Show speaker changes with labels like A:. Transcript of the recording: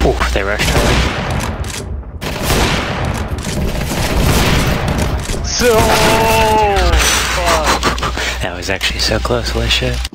A: Oof, they rushed hard.
B: So fuck.
A: That was actually so close, holy shit.